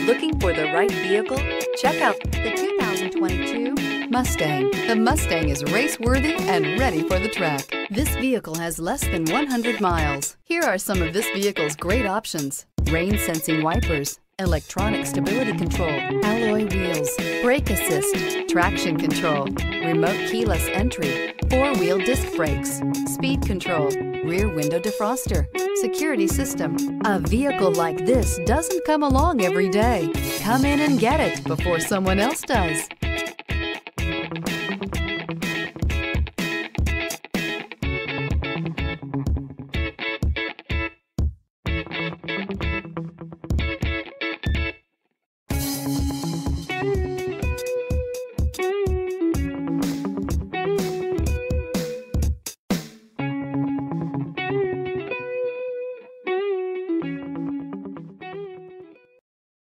Looking for the right vehicle? Check out the 2022 Mustang. The Mustang is race-worthy and ready for the track. This vehicle has less than 100 miles. Here are some of this vehicle's great options: rain-sensing wipers, electronic stability control, alloy wheels, brake assist, traction control, remote keyless entry, four-wheel disc brakes, speed control, rear window defroster, security system. A vehicle like this doesn't come along every day. Come in and get it before someone else does.